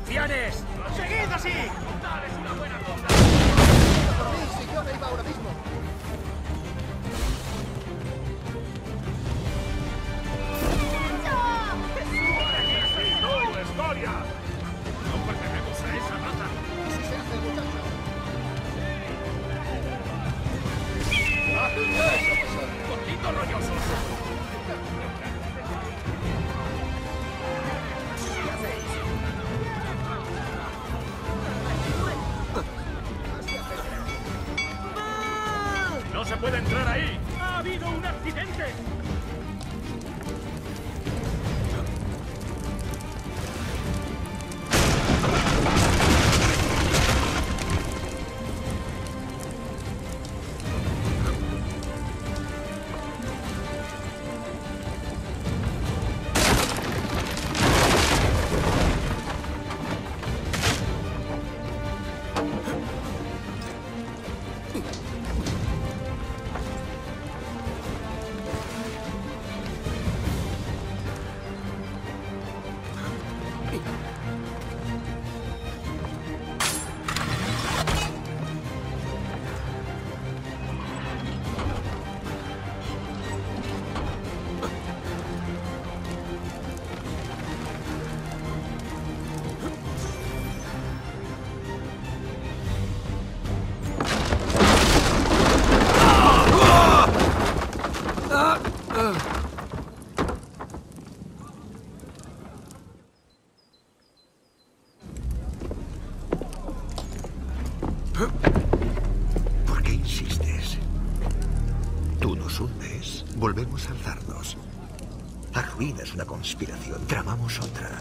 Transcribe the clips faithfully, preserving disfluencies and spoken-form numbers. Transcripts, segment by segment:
rufianes! ¡Seguid así! ¡Dales una buena ronda! Por mí, si yo me iba ahora mismo. ¡No, escoria! No pertenecemos a esa raza. Así se hace, muchacho. ¡Poquito rollosos! ¿Qué hacéis? ¡No se puede entrar ahí! ¡Ha habido un accidente! ¿Por qué insistes? Tú nos hundes, volvemos a alzarnos. Arruinas una conspiración, tramamos otra.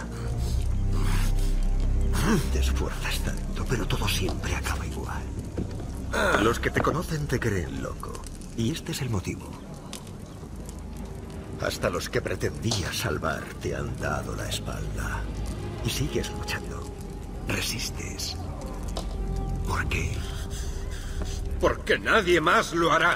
Te esfuerzas tanto, pero todo siempre acaba igual. Los que te conocen te creen loco, y este es el motivo. Hasta los que pretendías salvar te han dado la espalda. Y sigues luchando. Resistes. ¿Por qué? Porque nadie más lo hará.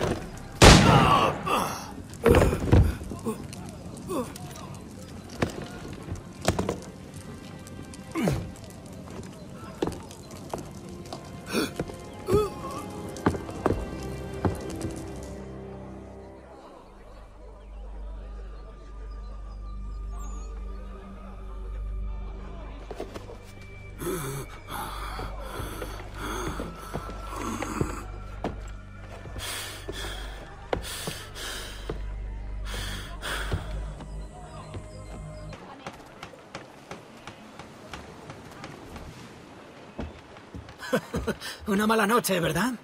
Una mala noche, ¿verdad?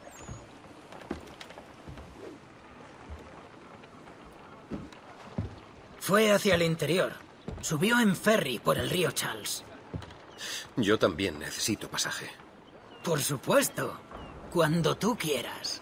Fue hacia el interior. Subió en ferry por el río Charles. Yo también necesito pasaje. Por supuesto. Cuando tú quieras.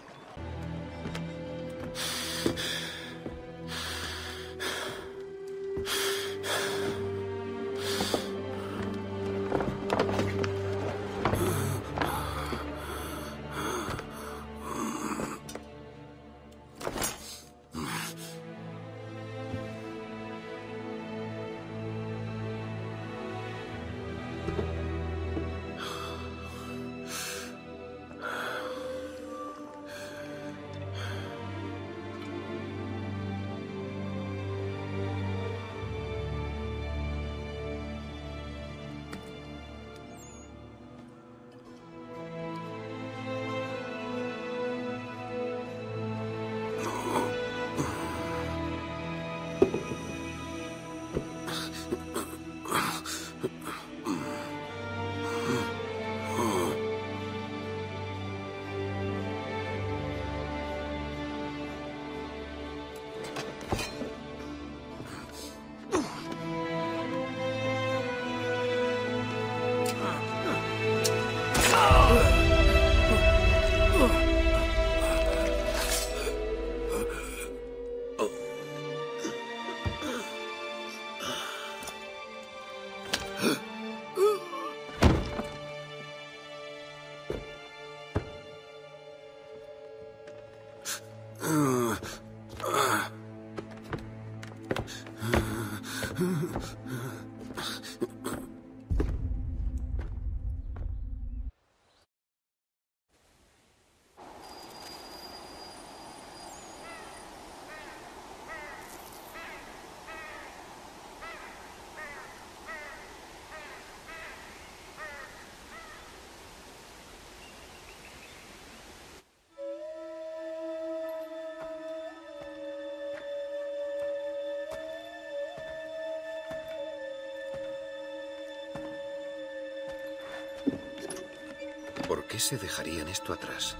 ¿Por qué se dejarían esto atrás?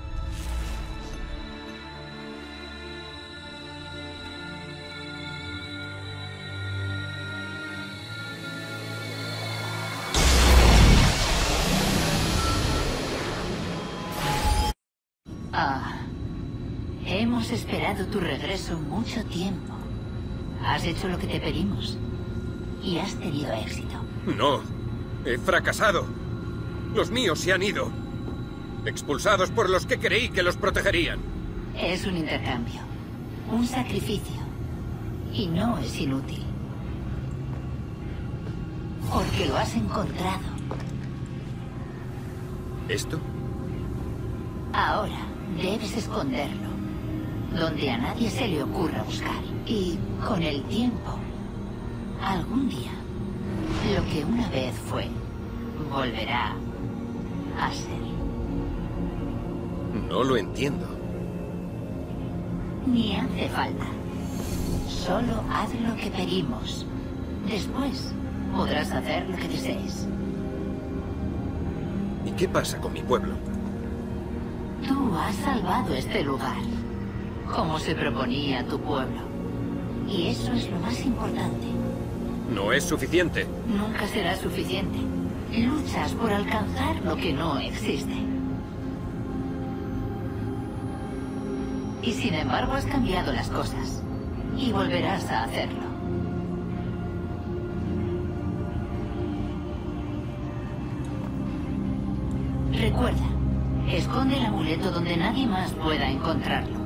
Ah, hemos esperado tu regreso mucho tiempo. Has hecho lo que te pedimos y has tenido éxito. No, he fracasado. Los míos se han ido. Expulsados por los que creí que los protegerían. Es un intercambio, un sacrificio, y no es inútil. Porque lo has encontrado. ¿Esto? Ahora debes esconderlo, donde a nadie se le ocurra buscar. Y con el tiempo, algún día, lo que una vez fue, volverá a ser. No lo entiendo. Ni hace falta. Solo haz lo que pedimos. Después, podrás hacer lo que desees. ¿Y qué pasa con mi pueblo? Tú has salvado este lugar, como se proponía tu pueblo. Y eso es lo más importante. No es suficiente. Nunca será suficiente. Luchas por alcanzar lo que no existe. Y sin embargo has cambiado las cosas. Y volverás a hacerlo. Recuerda, esconde el amuleto donde nadie más pueda encontrarlo.